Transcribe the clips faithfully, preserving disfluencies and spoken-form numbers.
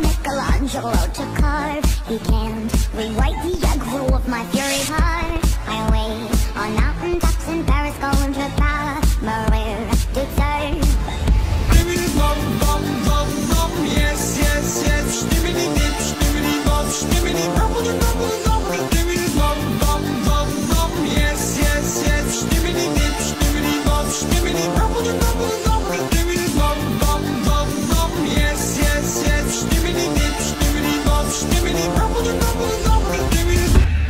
Michelangelo to carve. He can't rewrite the aggro of my fury heart. I wait on mountain tops in Paris, going to Paris, Maria to turn. Stimmity bop, bop, bop, bop, yes, yes, yes. Stimmity dip, stimmity bop, stimmity bubble, bubble, bubble. Stimmity bop, bop, bop, bop, yes, yes, yes. Stimmity dip, stimmity bop, stimmity bubble, bubble, bubble. Stimmity bop, bop, bop, bop, yes, yes, yes. Stimmity dip, stimmity bop, stimmity bubble, bubble, bubble. Stimmity.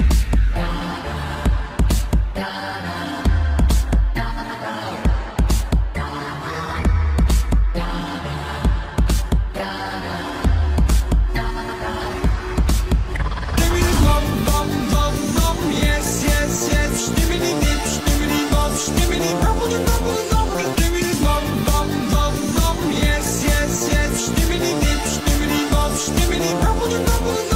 Yes, yes, yes. Stimmity dip, stimmity bop, stimmity bubble, bubble, bubble. Stimmity bop, bop, bop, bop. Yes, yes, yes. Stimmity dip, stimmity bop, stimmity bubble, bubble, bubble.